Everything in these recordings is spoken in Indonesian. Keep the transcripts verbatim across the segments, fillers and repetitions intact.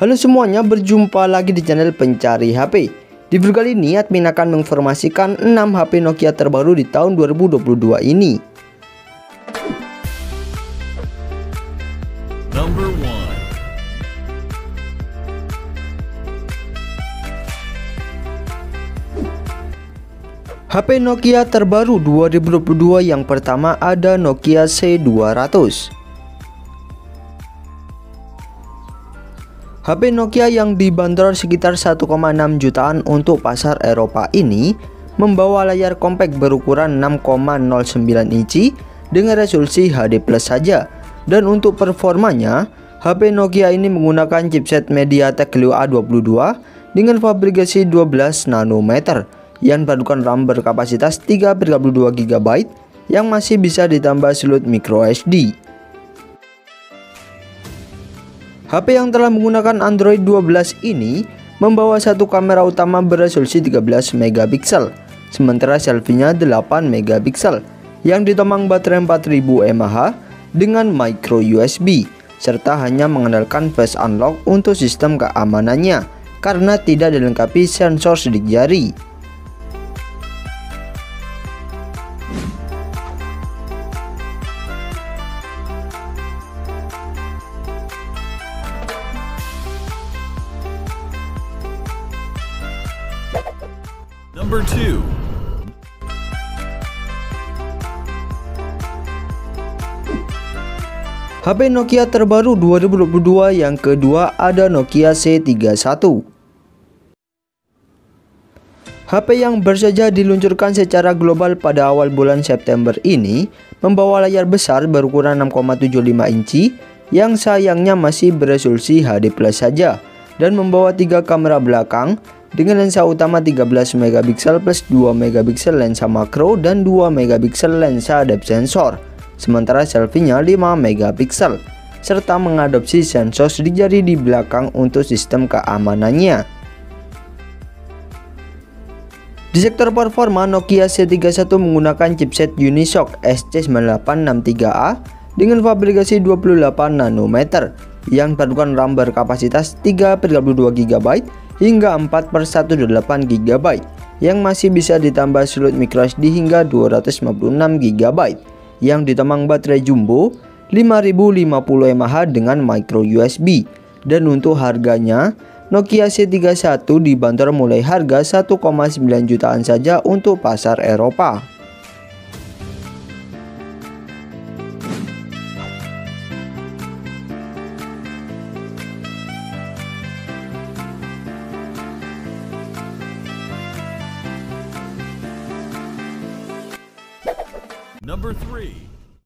Halo semuanya, berjumpa lagi di channel Pencari H P. Di video kali ini admin akan menginformasikan enam H P Nokia terbaru di tahun dua ribu dua puluh dua ini. Number one. H P Nokia terbaru dua ribu dua puluh dua yang pertama ada Nokia C dua ratus. H P Nokia yang dibanderol sekitar satu koma enam jutaan untuk pasar Eropa ini membawa layar compact berukuran enam koma nol sembilan inci dengan resolusi H D plus saja. Dan untuk performanya, H P Nokia ini menggunakan chipset MediaTek Helio A dua puluh dua dengan fabrikasi dua belas nanometer yang padukan RAM berkapasitas tiga koma dua giga byte yang masih bisa ditambah slot micro S D. H P yang telah menggunakan Android dua belas ini membawa satu kamera utama beresolusi tiga belas megapiksel, sementara selfie-nya delapan megapiksel yang ditomang baterai empat ribu mAh dengan micro U S B, serta hanya mengandalkan face unlock untuk sistem keamanannya karena tidak dilengkapi sensor sidik jari. Number two. H P Nokia terbaru dua ribu dua puluh dua yang kedua ada Nokia C tiga puluh satu. H P yang baru saja diluncurkan secara global pada awal bulan September ini membawa layar besar berukuran enam koma tujuh lima inci yang sayangnya masih beresolusi H D plus saja dan membawa tiga kamera belakang dengan lensa utama tiga belas megapiksel plus dua megapiksel lensa makro dan dua megapiksel lensa depth sensor, sementara selfie-nya lima megapiksel, serta mengadopsi sensor sidik jari di belakang untuk sistem keamanannya. Di sektor performa, Nokia C tiga puluh satu menggunakan chipset Unisoc S C sembilan delapan enam tiga A dengan fabrikasi dua puluh delapan nanometer yang padukan RAM berkapasitas tiga koma dua giga byte hingga empat per seratus delapan giga byte yang masih bisa ditambah slot micro S D hingga dua ratus lima puluh enam giga byte yang ditomang baterai jumbo lima ribu lima puluh mAh dengan micro U S B. Dan untuk harganya, Nokia C tiga puluh satu dibanderol mulai harga satu koma sembilan jutaan saja untuk pasar Eropa. Number three.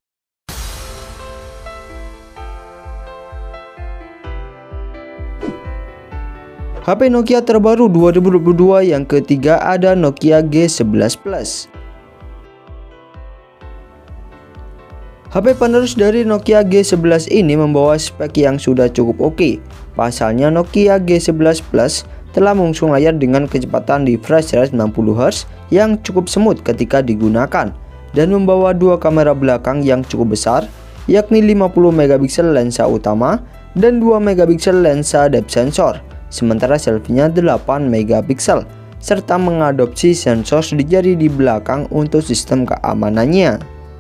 H P Nokia terbaru dua ribu dua puluh dua yang ketiga ada Nokia G sebelas plus. H P penerus dari Nokia G sebelas ini membawa spek yang sudah cukup oke. Pasalnya Nokia G sebelas plus telah mengusung layar dengan kecepatan refresh rate sembilan puluh hertz yang cukup smooth ketika digunakan dan membawa dua kamera belakang yang cukup besar, yakni lima puluh megapiksel lensa utama dan dua megapiksel lensa depth sensor, sementara selfie-nya delapan megapiksel, serta mengadopsi sensor sidik jari di belakang untuk sistem keamanannya.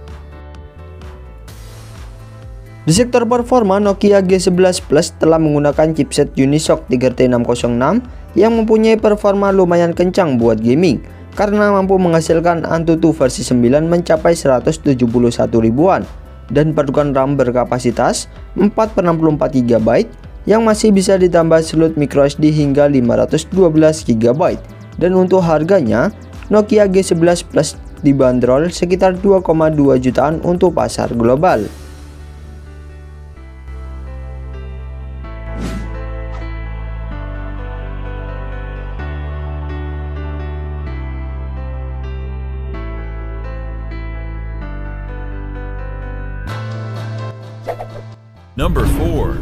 Di sektor performa, Nokia G sebelas plus telah menggunakan chipset Unisoc tiga T enam nol enam yang mempunyai performa lumayan kencang buat gaming karena mampu menghasilkan Antutu versi sembilan mencapai seratus tujuh puluh satu ribuan dan padukan RAM berkapasitas empat per enam puluh empat giga byte yang masih bisa ditambah slot micro S D hingga lima ratus dua belas giga byte. Dan untuk harganya, Nokia G sebelas plus dibanderol sekitar dua koma dua jutaan untuk pasar global. Number four.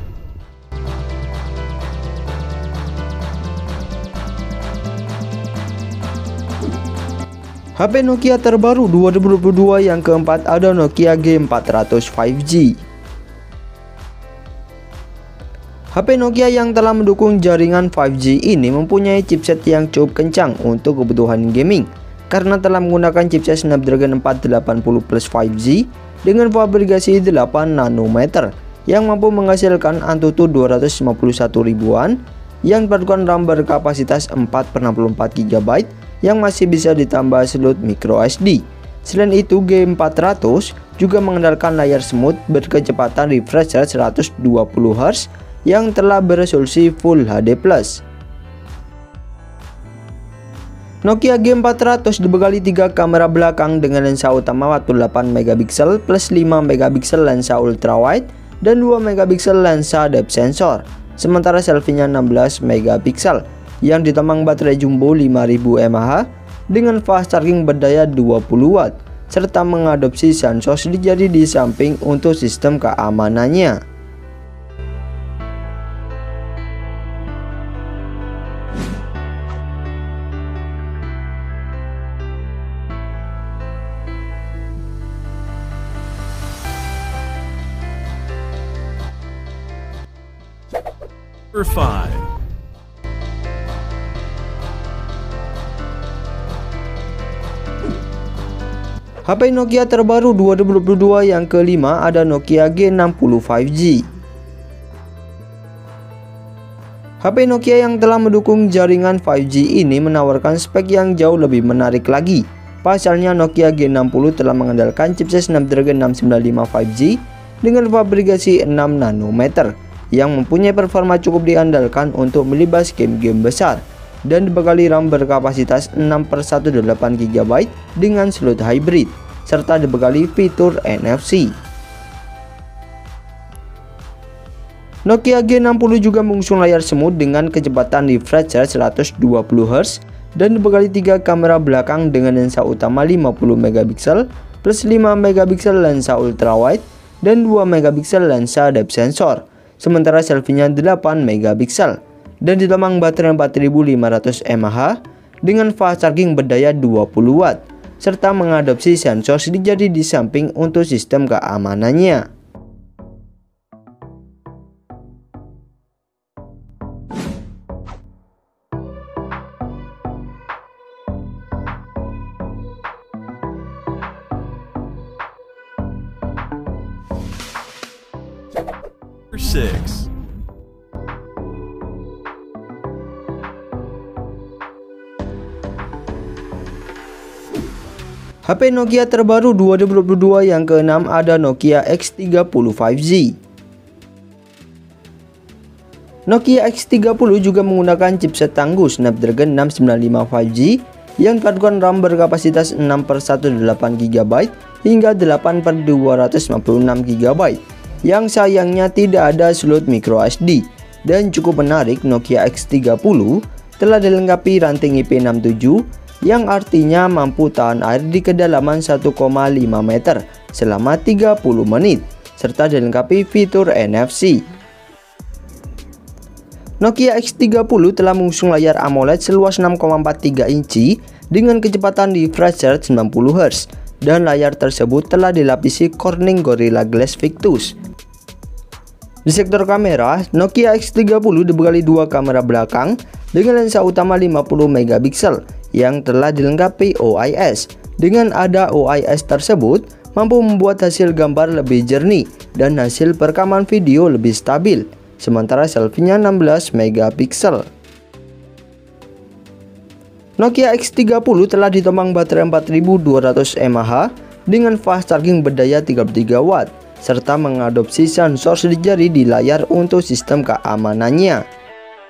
H P Nokia terbaru dua ribu dua puluh dua yang keempat ada Nokia G empat ratus lima G. H P Nokia yang telah mendukung jaringan lima G ini mempunyai chipset yang cukup kencang untuk kebutuhan gaming karena telah menggunakan chipset Snapdragon empat delapan nol plus lima G dengan fabrikasi delapan nanometer yang mampu menghasilkan Antutu dua ratus lima puluh satu ribuan yang dipadukan RAM berkapasitas empat per enam puluh empat giga byte yang masih bisa ditambah slot micro S D. Selain itu, G empat ratus juga mengandalkan layar smooth berkecepatan refresh rate seratus dua puluh hertz yang telah beresolusi Full H D plus. Nokia G empat ratus dibekali tiga kamera belakang dengan lensa utama waktu delapan megapiksel plus lima megapiksel lensa ultrawide dan dua megapiksel lensa depth sensor. Sementara selfie-nya enam belas megapiksel yang ditomang baterai jumbo lima ribu mAh dengan fast charging berdaya dua puluh watt serta mengadopsi sensor di jari di samping untuk sistem keamanannya. Number five. H P Nokia terbaru dua ribu dua puluh dua yang kelima ada Nokia G enam puluh lima G. H P Nokia yang telah mendukung jaringan lima G ini menawarkan spek yang jauh lebih menarik lagi. Pasalnya Nokia G enam puluh telah mengandalkan chipset Snapdragon enam sembilan lima lima G dengan fabrikasi enam nanometer yang mempunyai performa cukup diandalkan untuk melibas game-game besar dan dibekali RAM berkapasitas enam per seratus delapan giga byte dengan slot hybrid serta dibekali fitur N F C. Nokia G enam puluh juga mengusung layar smooth dengan kecepatan refresh rate seratus dua puluh hertz dan dibekali tiga kamera belakang dengan lensa utama lima puluh megapiksel plus lima megapiksel lensa ultrawide dan dua megapiksel lensa depth sensor. Sementara selfie-nya delapan megapiksel dan ditomang baterai empat ribu lima ratus mAh dengan fast charging berdaya dua puluh watt serta mengadopsi sensor di jari di samping untuk sistem keamanannya. Number six. H P Nokia terbaru dua ribu dua puluh dua yang keenam ada Nokia X tiga puluh lima G. Nokia X tiga puluh juga menggunakan chipset tangguh Snapdragon enam sembilan lima lima G yang dipadukan RAM berkapasitas enam per seratus delapan giga byte hingga delapan per dua ratus lima puluh enam giga byte yang sayangnya tidak ada slot micro S D. Dan cukup menarik, Nokia X tiga puluh telah dilengkapi ranting I P enam tujuh yang artinya mampu tahan air di kedalaman satu koma lima meter selama tiga puluh menit serta dilengkapi fitur N F C. Nokia X tiga puluh telah mengusung layar AMOLED seluas enam koma empat tiga inci dengan kecepatan refresh rate sembilan puluh hertz dan layar tersebut telah dilapisi Corning Gorilla Glass Victus. Di sektor kamera, Nokia X tiga puluh dibekali dua kamera belakang dengan lensa utama lima puluh megapiksel yang telah dilengkapi O I S. Dengan ada O I S tersebut mampu membuat hasil gambar lebih jernih dan hasil perekaman video lebih stabil. Sementara selfie-nya enam belas megapiksel. Nokia X tiga puluh telah ditomang baterai empat ribu dua ratus mAh dengan fast charging berdaya tiga puluh tiga watt serta mengadopsi sensor di jari di layar untuk sistem keamanannya.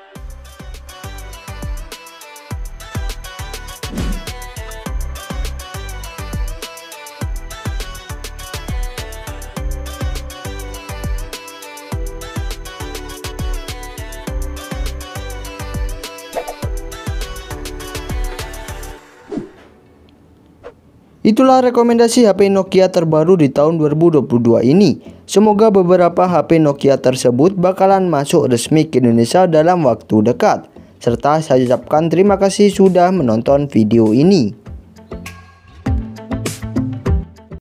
Itulah rekomendasi H P Nokia terbaru di tahun dua ribu dua puluh dua ini. Semoga beberapa H P Nokia tersebut bakalan masuk resmi ke Indonesia dalam waktu dekat. Serta saya ucapkan terima kasih sudah menonton video ini.